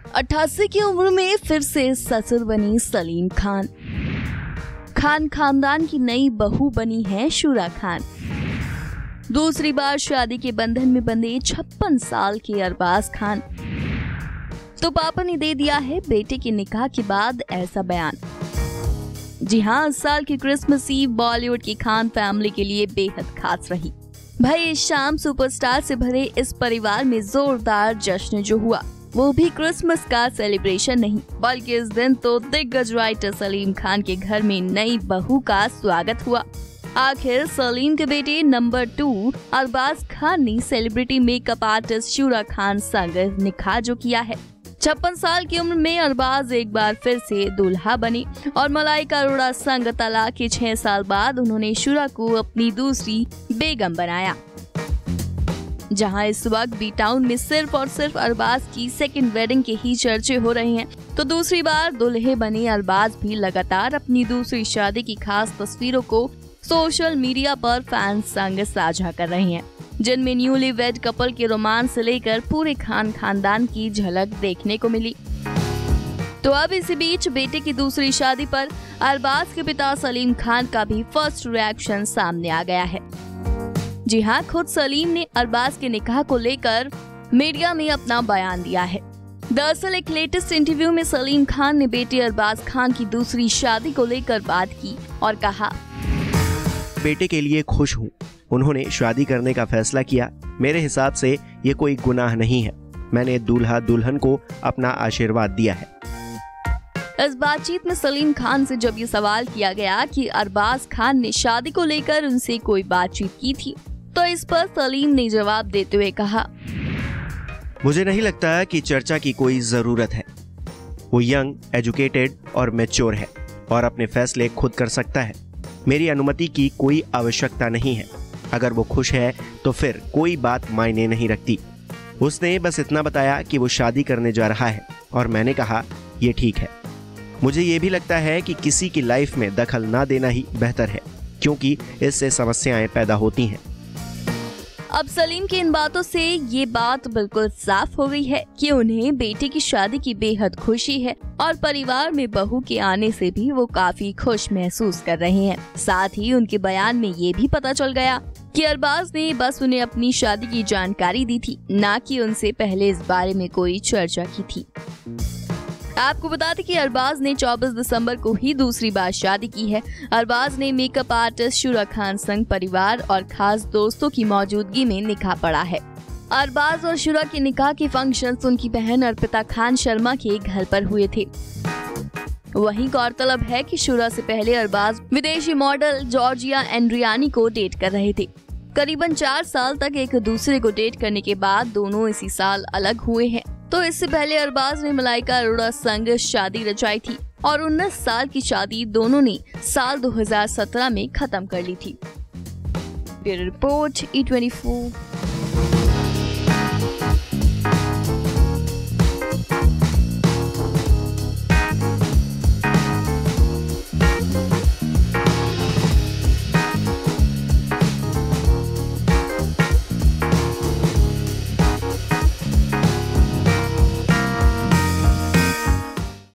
88 की उम्र में फिर से ससुर बनी सलीम खान। खान खानदान की नई बहू बनी है शूरा खान। दूसरी बार शादी के बंधन में बंधे 56 साल के अरबाज खान। तो पापा ने दे दिया है बेटे के निकाह के बाद ऐसा बयान। जी हाँ, इस साल की क्रिसमस ईव बॉलीवुड की खान फैमिली के लिए बेहद खास रही। भाई इस शाम सुपरस्टार से भरे इस परिवार में जोरदार जश्न जो हुआ वो भी क्रिसमस का सेलिब्रेशन नहीं, बल्कि इस दिन तो दिग्गज राइटर सलीम खान के घर में नई बहू का स्वागत हुआ। आखिर सलीम के बेटे नंबर 2 अरबाज खान ने सेलिब्रिटी मेकअप आर्टिस्ट शूरा खान संग निकाह जो किया है। 56 साल की उम्र में अरबाज एक बार फिर से दूल्हा बने और मलाइका अरोड़ा संग तलाक के 6 साल बाद उन्होंने शूरा को अपनी दूसरी बेगम बनाया। जहां इस वक्त बी टाउन में सिर्फ और सिर्फ अरबाज की सेकंड वेडिंग के ही चर्चे हो रहे हैं, तो दूसरी बार दुल्हे बने अरबाज भी लगातार अपनी दूसरी शादी की खास तस्वीरों को सोशल मीडिया पर फैंस संग साझा कर रहे हैं, जिनमें न्यूली वेड कपल के रोमांस से लेकर पूरे खान खानदान की झलक देखने को मिली। तो अब इसी बीच बेटे की दूसरी शादी पर अरबाज के पिता सलीम खान का भी फर्स्ट रिएक्शन सामने आ गया है। जी हाँ, खुद सलीम ने अरबाज के निकाह को लेकर मीडिया में अपना बयान दिया है। दरअसल एक लेटेस्ट इंटरव्यू में सलीम खान ने बेटे अरबाज खान की दूसरी शादी को लेकर बात की और कहा, बेटे के लिए खुश हूँ, उन्होंने शादी करने का फैसला किया। मेरे हिसाब से ये कोई गुनाह नहीं है। मैंने दूल्हा दुल्हन को अपना आशीर्वाद दिया है। इस बातचीत में सलीम खान से जब ये सवाल किया गया कि अरबाज खान ने शादी को लेकर उनसे कोई बातचीत की थी, तो इस पर सलीम ने जवाब देते हुए कहा, मुझे नहीं लगता कि चर्चा की कोई जरूरत है। वो यंग, एजुकेटेड और मैच्योर है और अपने फैसले खुद कर सकता है। मेरी अनुमति की कोई आवश्यकता नहीं है। अगर वो खुश है तो फिर कोई बात मायने नहीं रखती। उसने बस इतना बताया कि वो शादी करने जा रहा है और मैंने कहा ये ठीक है। मुझे ये भी लगता है कि किसी की लाइफ में दखल ना देना ही बेहतर है, क्योंकि इससे समस्याएं पैदा होती हैं। अब सलीम की इन बातों से ये बात बिल्कुल साफ हो गई है कि उन्हें बेटे की शादी की बेहद खुशी है और परिवार में बहू के आने से भी वो काफी खुश महसूस कर रहे हैं। साथ ही उनके बयान में ये भी पता चल गया कि अरबाज ने बस उन्हें अपनी शादी की जानकारी दी थी, ना कि उनसे पहले इस बारे में कोई चर्चा की थी। आपको बता दें कि अरबाज ने 24 दिसंबर को ही दूसरी बार शादी की है। अरबाज ने मेकअप आर्टिस्ट शूरा खान संग परिवार और खास दोस्तों की मौजूदगी में निकाह पढ़ा है। अरबाज और शूरा के निकाह के फंक्शंस उनकी बहन अर्पिता खान शर्मा के घर पर हुए थे। वहीं गौरतलब है कि शूरा से पहले अरबाज विदेशी मॉडल जॉर्जिया एंड्रियानी को डेट कर रहे थे। करीबन 4 साल तक एक दूसरे को डेट करने के बाद दोनों इसी साल अलग हुए हैं। तो इससे पहले अरबाज ने मलाइका अरोड़ा संग शादी रचाई थी और 19 साल की शादी दोनों ने साल 2017 में खत्म कर ली थी। Bureau report E24।